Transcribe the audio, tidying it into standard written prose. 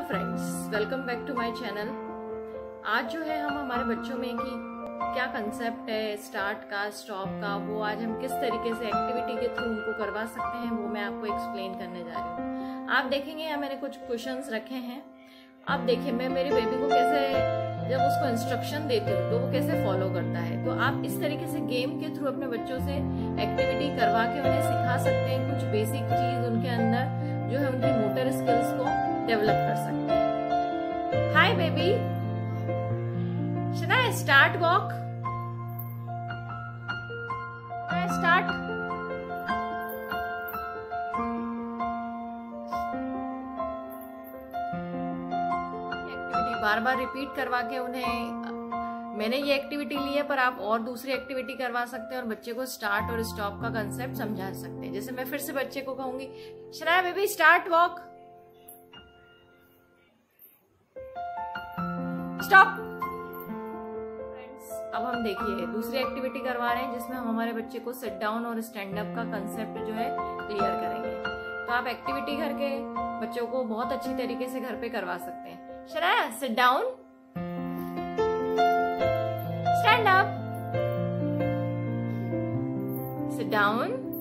Hello friends, welcome back to my channel. आज जो है हम हमारे बच्चों में कि क्या कंसेप्ट है स्टार्ट का, स्टॉप का, वो आज हम किस तरीके से एक्टिविटी के थ्रू उनको करवा सकते हैं वो मैं आपको एक्सप्लेन करने जा रही हूँ। आप देखेंगे यहाँ मैंने कुछ क्वेश्चंस रखे हैं। आप देखिए मैं मेरे बेबी को कैसे जब उसको इंस्ट्रक्शन देती हूँ तो वो कैसे फॉलो करता है। तो आप इस तरीके से गेम के थ्रू अपने बच्चों से एक्टिविटी करवा के उन्हें सिखा सकते हैं। कुछ बेसिक चीज उनके अंदर जो है उनकी मोटर स्किल्स को डेवलप कर सकते हैं। Hi baby, should I start walk? Should I start? Activity बार बार रिपीट करवा के उन्हें मैंने ये एक्टिविटी ली है पर आप और दूसरी एक्टिविटी करवा सकते हैं और बच्चे को स्टार्ट और स्टॉप का कंसेप्ट समझा सकते हैं। जैसे मैं फिर से बच्चे को कहूंगी, Sharay baby start walk, stop. Friends, अब हम देखिए दूसरी एक्टिविटी करवा रहे हैं जिसमें हम हमारे बच्चे को सिट डाउन और स्टैंड अप का कंसेप्ट जो है क्लियर करेंगे। तो आप एक्टिविटी करके बच्चों को बहुत अच्छी तरीके से घर पे करवा सकते हैं। Sharay sit down, stand up, sit down,